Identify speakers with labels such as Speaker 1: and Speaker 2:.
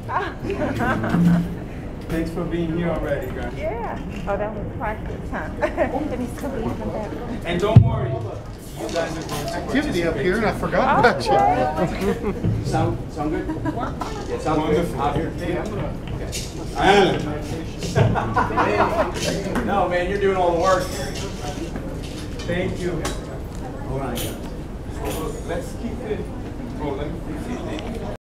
Speaker 1: Thanks for being here already, guys.
Speaker 2: Yeah. Oh, that was practice, huh? Let me still even better.
Speaker 1: And don't worry, you guys are going to
Speaker 3: Activity up here, and I forgot about you.
Speaker 4: Sound good? Yeah, sounds
Speaker 1: Wonderful.
Speaker 4: good. Out here.
Speaker 1: Hey, I'm gonna. Alan.
Speaker 4: No, man, you're doing all the work.
Speaker 1: Thank you.
Speaker 4: Hold on.
Speaker 1: Let's keep it. Oh, let me see.